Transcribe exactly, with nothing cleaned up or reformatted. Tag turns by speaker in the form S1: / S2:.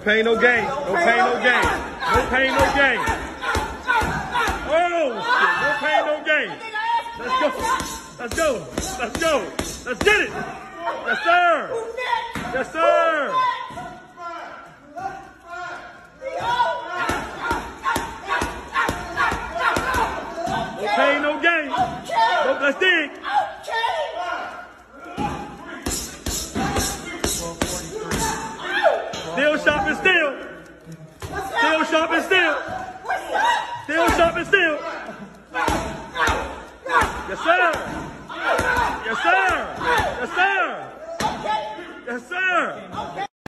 S1: pain, no gain. No pain, no gain. No pain, no gain. Oh, shit. No pain, no gain. Let's go. Let's go. Let's go. Let's get it. Yes, sir. Yes, sir. No pain, no gain. No, let's dig.